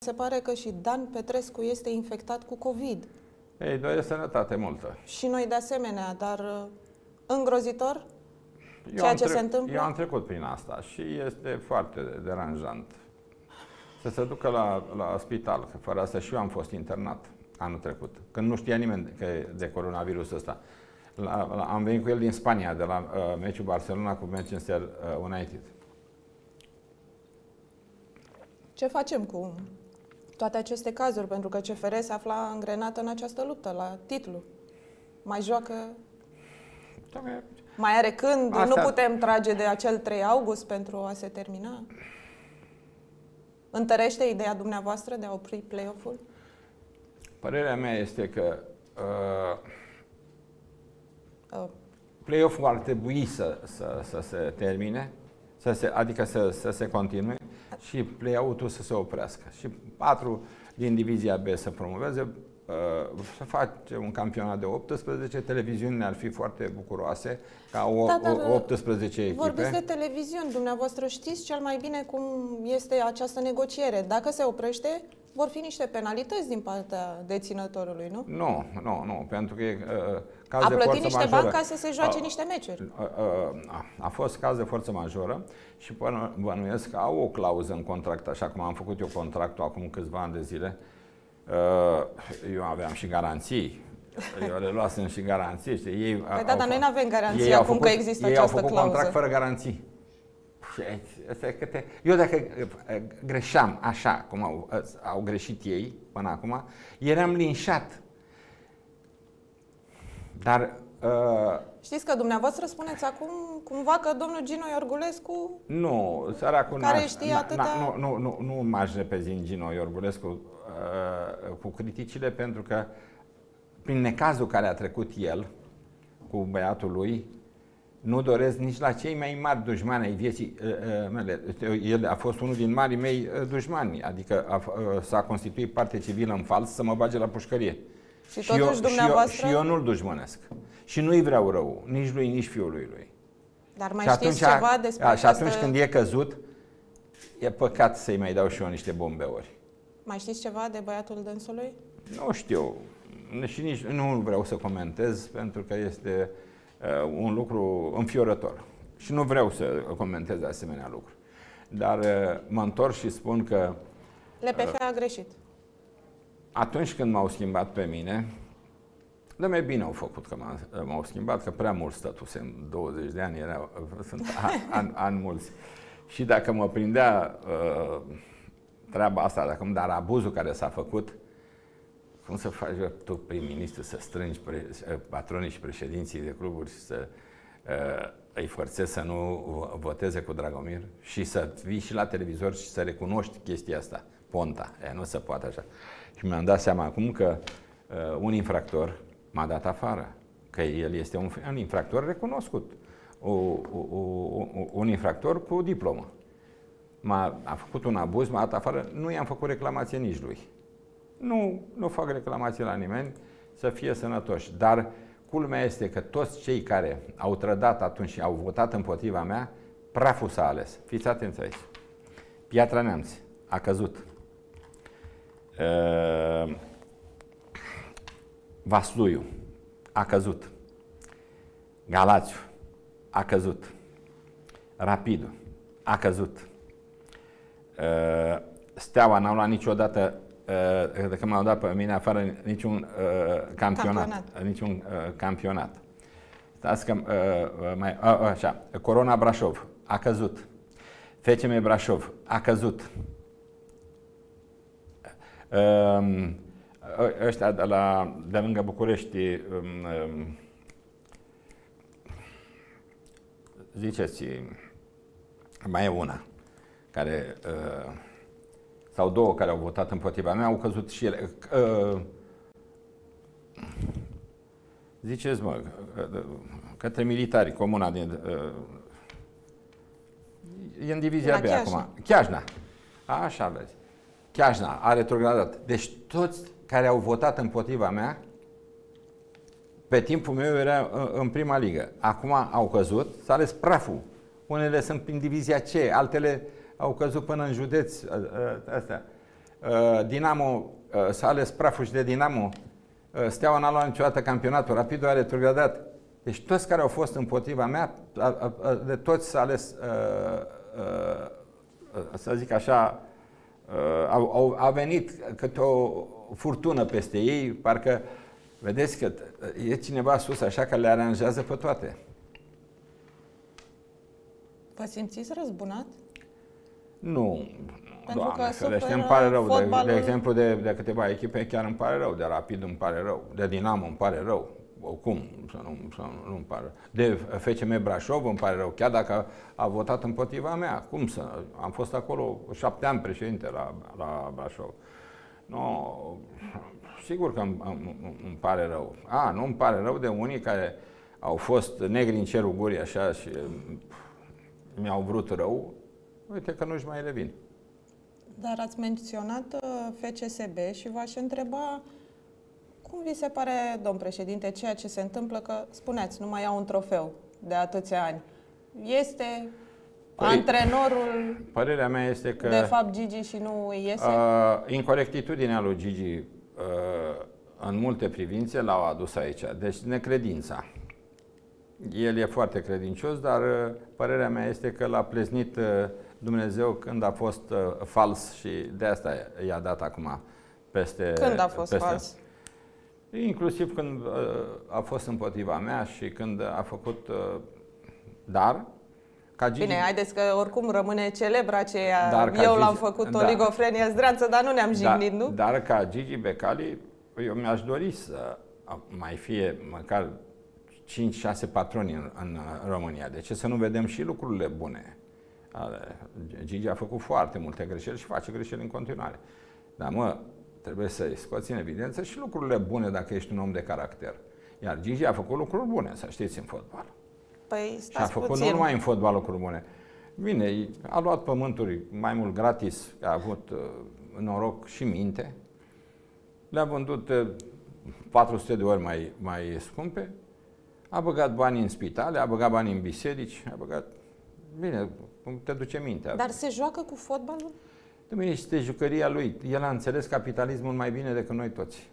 se pare că și Dan Petrescu este infectat cu COVID. Ei, doresc sănătate multă. Și noi de asemenea, dar îngrozitor ceea ce se întâmplă? Eu am trecut prin asta și este foarte deranjant. Să se ducă la spital, că fără asta și eu am fost internat anul trecut, când nu știa nimeni că e de coronavirusul ăsta. Am venit cu el din Spania, de la meciul Barcelona cu Manchester United. Ce facem cu toate aceste cazuri? Pentru că CFR se afla îngrenată în această luptă, la titlu. Mai joacă... Mai are când? Astea... Nu putem trage de acel 3 august pentru a se termina? Întărește ideea dumneavoastră de a opri play-off-ul? Părerea mea este că play-off-ul ar trebui să se termine, adică să se continue și play-out-ul să se oprească. Și 4 din divizia B să promoveze, să face un campionat de 18, televiziunile ar fi foarte bucuroase ca 18 echipe. Vorbiți de televiziuni, dumneavoastră știți cel mai bine cum este această negociere. Dacă se oprește, vor fi niște penalități din partea deținătorului, nu? Nu, pentru că e caz de forță majoră. A plătit niște bani ca să se joace niște meciuri. A fost caz de forță majoră și bănuiesc că au o clauză în contract, așa cum am făcut eu contractul acum câțiva ani de zile. Eu aveam și garanții. Eu le luasem și garanții. Știi? Dar noi nu avem garanții acum că există această clauză. Ei au făcut contract fără garanții. Eu dacă greșeam așa cum au greșit ei până acum, eram linșat. Dar... Știți că dumneavoastră spuneți acum cumva că domnul Gino Iorgulescu... Nu, săracul care știe atâtea... Nu m-aș repezi în Gino Iorgulescu cu criticile, pentru că prin necazul care a trecut el cu băiatul lui, nu doresc nici la cei mai mari dușmani ai vieții mele. El a fost unul din marii mei dușmani, adică s-a constituit parte civilă în fals să mă bage la pușcărie. Și eu nu-l dușmănesc. Și nu-i vreau rău, nici lui, nici fiului lui. Dar mai știți ceva despre această... Și atunci când e căzut, e păcat să-i mai dau și eu niște bombeori. Mai știți ceva de băiatul dânsului? Nu știu. Și nici nu vreau să comentez, pentru că este un lucru înfiorător. Și nu vreau să comentez asemenea lucruri. Dar mă întorc și spun că... LPF a greșit. Atunci când m-au schimbat pe mine, de mai bine au făcut că m-au schimbat, că prea mult stătusem, 20 de ani, sunt ani mulți. Și dacă mă prindea treaba asta, dar abuzul care s-a făcut, cum să faci tu, prim-ministru, să strângi patronii și președinții de cluburi și să îi forțezi să nu voteze cu Dragomir și să vii și la televizor și să recunoști chestia asta, Ponta. Nu se poate așa. Și mi-am dat seama acum că un infractor m-a dat afară, că el este un infractor recunoscut, un infractor cu diplomă. A făcut un abuz, m-a dat afară, nu i-am făcut reclamație nici lui. Nu fac reclamație la nimeni, să fie sănătoși. Dar culmea este că toți cei care au trădat atunci și au votat împotriva mea, praful s-a ales. Fiți atenți aici. Piatra Neamț a căzut. Vasluiu a căzut. Galațiu a căzut. Rapidul a căzut. Steaua n-au luat niciodată, de când m-au dat pe mine afară, niciun campionat. Stați că așa, Corona Brașov a căzut. FCM Brașov a căzut. Ăștia de lângă București, ziceți, mai e una care, sau două care au votat împotriva mea, au căzut și ele. Ziceți, mă, către militari, comuna din... E în divizia B acum. Chiajna. Așa vezi. Chiajna a retrogradat. Deci toți care au votat împotriva mea, pe timpul meu era în prima ligă. Acum au căzut, s-a ales praful. Unele sunt prin divizia C, altele au căzut până în județ. Astea. Dinamo s-a ales praful și de Dinamo. Steaua n-a luat niciodată campionatul, Rapidul a retrogradat. Deci toți care au fost împotriva mea, de toți s-a ales, să zic așa, a venit câte o furtună peste ei, parcă vedeți că e cineva sus așa că le aranjează pe toate. Vă simțiți răzbunat? Nu, Pentru Doamne că ferește, îmi pare rău. fotbalul... De exemplu, de câteva echipe chiar îmi pare rău. De Rapid îmi pare rău. De Dinamo îmi pare rău. Cum să nu îmi pare rău. De FCM Brașov îmi pare rău. Chiar dacă a votat împotriva mea. Cum să? Am fost acolo 7 ani președinte la Brașov. No, sigur că îmi pare rău. Nu îmi pare rău de unii care au fost negri în cerul gurii așa și mi-au vrut rău. Uite că nu-și mai revin. Dar ați menționat FCSB și v-aș întreba cum vi se pare, domn președinte, ceea ce se întâmplă, că spuneați, nu mai au un trofeu de atâția ani. Este antrenorul, părerea mea este că de fapt, Gigi și nu iese? Incorectitudinea lui Gigi în multe privințe l-au adus aici. Deci necredința. El e foarte credincios, dar părerea mea este că l-a pleznit Dumnezeu când a fost fals și de asta i-a dat acum peste... Când a fost fals? Inclusiv când a fost împotriva mea și când a făcut... Dar, ca Gigi... Bine, haideți că oricum rămâne celebra aceea, eu Gigi, l-am făcut oligofrenia zdreanță, dar nu ne-am jignit, nu? Dar ca Gigi Becali, eu mi-aș dori să mai fie măcar 5-6 patroni în România. De ce să nu vedem și lucrurile bune? Gigi a făcut foarte multe greșeli și face greșeli în continuare. Dar trebuie să-i scoți în evidență și lucrurile bune dacă ești un om de caracter. Iar Gigi a făcut lucruri bune, să știți, în fotbal. Păi, și a făcut nu numai în fotbal lucruri bune. Bine, a luat pământuri mai mult gratis, a avut noroc și minte. Le-a vândut 400 de ori mai scumpe. A băgat bani în spitale, a băgat bani în biserici, a băgat... Bine, te duce mintea. Dar se joacă cu fotbalul? Dom'le, este jucăria lui. El a înțeles capitalismul mai bine decât noi toți.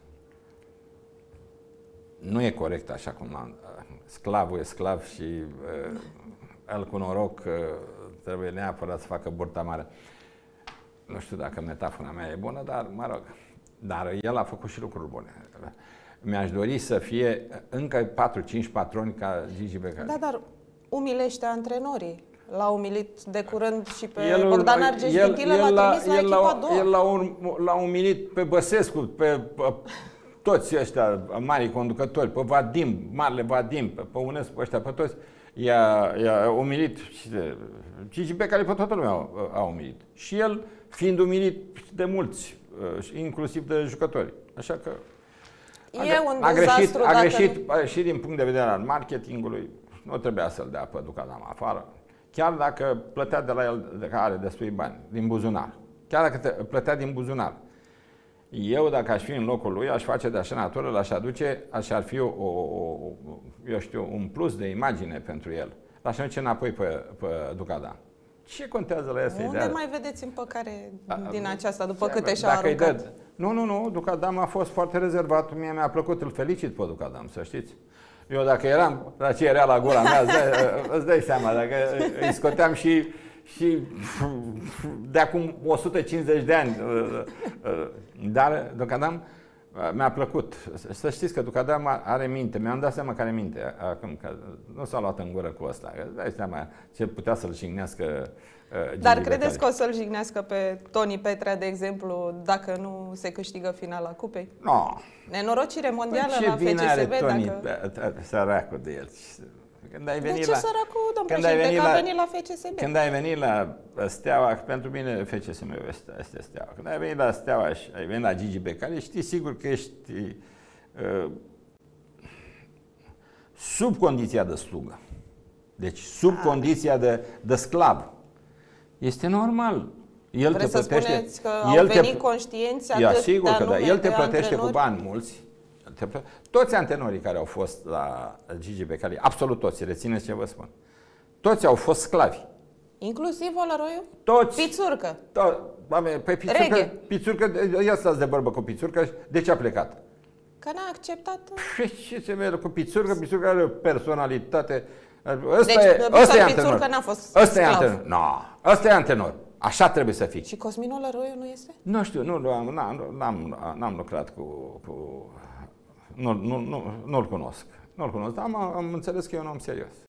Nu e corect așa cum sclavul e sclav și el cu noroc trebuie neapărat să facă burta mare. Nu știu dacă metafora mea e bună, dar mă rog. Dar el a făcut și lucruri bune. Mi-aș dori să fie încă 4-5 patroni ca Gigi Becali. Da, dar umilește antrenorii. L-a umilit de curând și pe Bogdan Argeș-Dintilă, l-a trimis la echipa a doua. El l-a umilit pe Băsescu, pe toți ăștia mari conducători, pe Vadim, Marele Vadim, pe Unescu, ăștia, pe toți. I-a umilit și Gigi Becali pe toată lumea a umilit. Și el fiind umilit de mulți, inclusiv de jucători. Așa că a greșit și din punct de vedere al marketingului. Nu trebuia să-l dea pe Ducadam afară. Chiar dacă plătea de la el, că are destui bani, din buzunar. Chiar dacă plătea din buzunar. Eu, dacă aș fi în locul lui, aș face de așa natură, l-aș aduce, ar fi eu știu, un plus de imagine pentru el. L-aș aduce înapoi pe Ducadam. Ce contează la el să-i dea? Unde mai vedeți împăcare din aceasta, după câte și-au aruncat? Nu, Ducadam a fost foarte rezervat. Mie mi-a plăcut, îl felicit pe Ducadam, să știți. Eu dacă eram la ce era la gura mea, îți dai seama, dacă îi scoteam și de acum 150 de ani. Dar Ducadam mi-a plăcut. Să știți că Ducadam are minte. Mi-am dat seama că are minte acum, că nu s-a luat în gură cu ăsta. Îți dai seama ce putea să-l jignească Gigi Dar credeți că o să-l jignească pe Toni Petrea, de exemplu, dacă nu se câștigă finala cupei? Nu. Nenorocire mondială la FCSB, săracul de el. Când ai venit de ce săracul, domn președinte, că a venit la FCSB? Când ai venit la Steaua, pentru mine FCSB este Steaua. Când ai venit la Steaua și ai venit la Gigi Becali, știi sigur că ești sub condiția de slugă. Deci sub condiția de sclav. Este normal. El vreți te să spuneți că au venit conștienți sigur că da. El te plătește cu bani mulți. Toți antrenorii care au fost la Gigi Becali, absolut toți, rețineți ce vă spun, toți au fost sclavi. Inclusiv Olăroiu? Toți. Pițurcă? Păi Reghe. Pițurcă, ia stați de vorbă cu Pițurcă, de ce a plecat? Că n-a acceptat... Ce se merge cu Pițurcă? Pițurcă are o personalitate... Victor Pițurcă n-a fost sclav. Ăsta e antenor. Așa trebuie să fii. Și Cosmin Olăroiu nu este? Nu știu, n-am lucrat cu nu-l cunosc. Nu-l cunosc, dar am înțeles că e un om serios.